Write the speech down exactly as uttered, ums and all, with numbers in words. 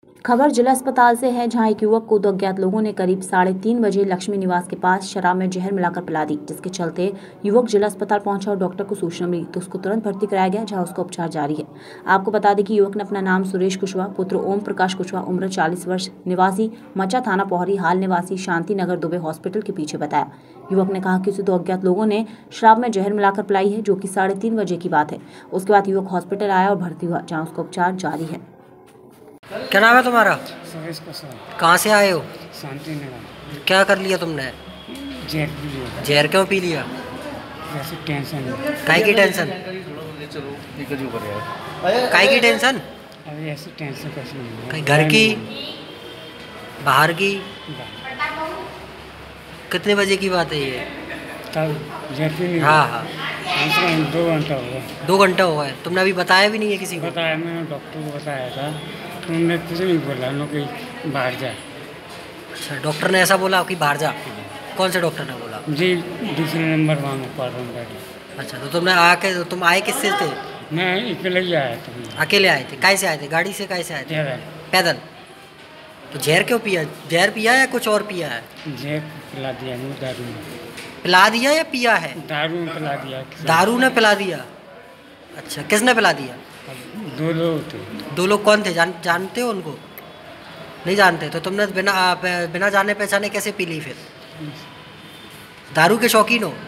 खबर जिला अस्पताल से है, जहां एक युवक को दो अज्ञात लोगों ने करीब साढ़े तीन बजे लक्ष्मी निवास के पास शराब में जहर मिलाकर पिला दी, जिसके चलते युवक जिला अस्पताल पहुंचा और डॉक्टर को सूचना मिली तो उसको तुरंत भर्ती कराया गया, जहां उसका उपचार जारी है। आपको बता दें कि युवक ने अपना नाम सुरेश कुशवाहा पुत्र ओम प्रकाश कुशवाहा उम्र चालीस वर्ष निवासी मचा थाना पौहरी हाल निवासी शांति नगर दुबे हॉस्पिटल के पीछे बताया। युवक ने कहा कि उसे दो अज्ञात लोगों ने शराब में जहर मिलाकर पिलाई है, जो कि साढ़े तीन बजे की बात है। उसके बाद युवक हॉस्पिटल आया और भर्ती हुआ, जहाँ उसका उपचार जारी है। क्या नाम है तुम्हारा? सुरेश कुशवाहा। कहाँ से आए हो? शांति नगर। क्या कर लिया तुमने? जहर पी लिया। जहर क्यों पी लिया? जैसे टेंशन। काहे की टेंशन? काहे की टेंशन? अभी ऐसी टेंशन कैसे नहीं? कहीं घर की, बाहर की? कितने बजे की बात है ये? तब जहर पी नहीं। हाँ हाँ दो घंटा हुआ। दो घंटा हुआ है। तुमने अभी बताया भी नहीं है किसी को? बताया, मैंने डॉक्टर को बताया था, उन्होंने कुछ नहीं बोला, उन्होंने कहीं बाहर जा। अच्छा, डॉक्टर ने ऐसा बोला कि बाहर जा? कौन से डॉक्टर ने बोला? जी दूसरे नंबर वहाँ पार्वन बैठे। अच्छा, तो तुमने आके तो तुम आए किससे थे? मैं अकेले ही आया था। अकेले आए थे? कैसे आए थे? गाड़ी से कैसे आए थे? जहर पैदल? तो जहर क्यों पिया? जहर पिया या कुछ और पिया है? जहर पिला दिया मुझे, दारू में पिला दिया या पिया है? दारू में पिला दिया। दारू ने पिला दिया? अच्छा, किसने पिला दिया? दो लोग थे। दो लोग कौन थे? जान जानते हो उनको? नहीं जानते? तो तुमने बिना बिना जाने पहचाने कैसे पी ली फिर? दारू के शौकीन हो?